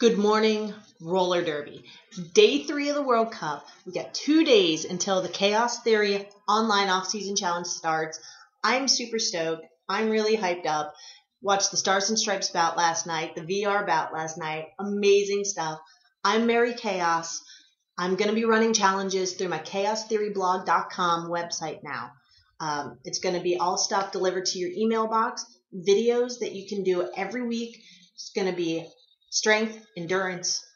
Good morning, roller derby. Day 3 of the World Cup. We got 2 days until the Chaos Theory online off-season challenge starts. I'm super stoked. I'm really hyped up. Watched the Stars and Stripes bout last night, the VR bout last night. Amazing stuff. I'm Mary Chaos. I'm going to be running challenges through my chaostheoryblog.com website now. It's going to be all stuff delivered to your email box, videos that you can do every week. It's going to be strength, endurance,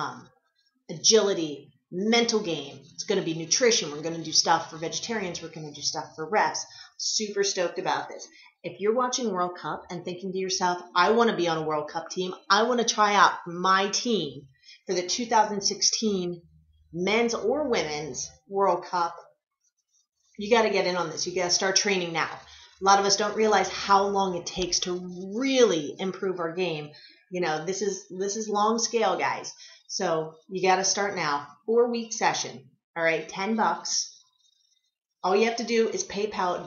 agility, mental game. It's going to be nutrition. We're going to do stuff for vegetarians. We're going to do stuff for refs. Super stoked about this. If you're watching World Cup and thinking to yourself, I want to be on a World Cup team, I want to try out for my team for the 2016 men's or women's World Cup, you got to get in on this. You got to start training now. A lot of us don't realize how long it takes to really improve our game. You know, this is long scale, guys. So you got to start now. 4-week session. All right, $10. All you have to do is PayPal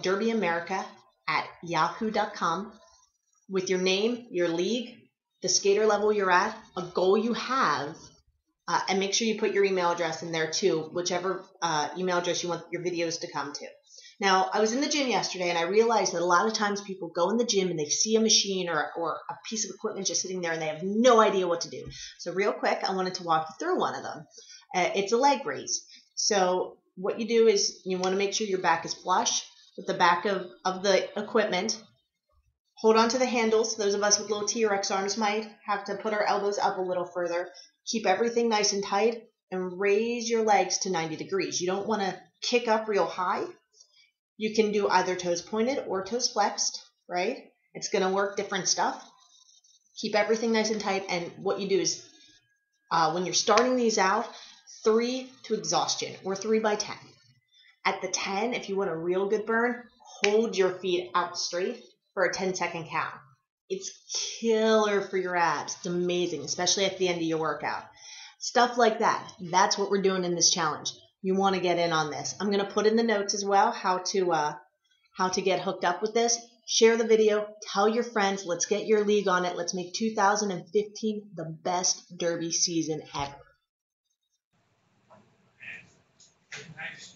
DerbyAmerica@yahoo.com with your name, your league, the skater level you're at, a goal you have, and make sure you put your email address in there too, whichever email address you want your videos to come to. Now, I was in the gym yesterday and I realized that a lot of times people go in the gym and they see a machine or a piece of equipment just sitting there and they have no idea what to do. So real quick, I wanted to walk you through one of them. It's a leg raise. So what you do is you want to make sure your back is flush with the back of the equipment. Hold on to the handles. Those of us with little T-Rex arms might have to put our elbows up a little further. Keep everything nice and tight and raise your legs to 90 degrees. You don't want to kick up real high. You can do either toes pointed or toes flexed, right? It's going to work different stuff. Keep everything nice and tight. And what you do is when you're starting these out, 3 to exhaustion or 3 by 10. At the 10, if you want a real good burn, hold your feet out straight for a 10-second count. It's killer for your abs. It's amazing, especially at the end of your workout. Stuff like that. That's what we're doing in this challenge. You want to get in on this. I'm going to put in the notes as well how to get hooked up with this. Share the video. Tell your friends. Let's get your league on it. Let's make 2015 the best derby season ever.